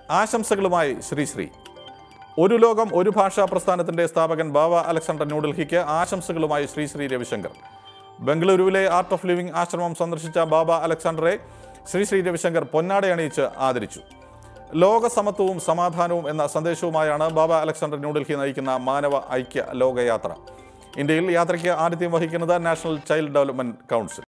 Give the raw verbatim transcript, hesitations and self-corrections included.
ആശംസകളുമായി ശ്രീ ശ്രീ. ഒരു ലോകം ഒരു ഭാഷാ പ്രസ്ഥാനത്തിന്റെ സ്ഥാപകൻ ബാബ അലക്സാണ്ടർ ന്യൂഡൽഹിക്ക് ആശംസകളുമായി ശ്രീ ശ്രീ രവിശങ്കർ. ബംഗളൂരുവിലെ ആർട്ട് ഓഫ് ലിവിംഗ് ആശ്രമം സന്ദർശിച്ച ബാബ അലക്സാണ്ടറെ ശ്രീ ശ്രീ രവിശങ്കർ പൊന്നാടയണിയിച്ച് ആദരിച്ചു. ലോക സമത്വവും സമാധാനവും എന്ന സന്ദേശവുമായാണ് ബാബ അലക്സാണ്ടർ ന്യൂഡൽഹി നയിക്കുന്ന മാനവ ഐക്യ ലോകയാത്ര. ഇന്ത്യയിൽ യാത്രയ്ക്ക് ആതിഥ്യം വഹിക്കുന്നത് നാഷണൽ ചൈൽഡ് ഡെവലപ്മെന്റ് കൗൺസിൽ.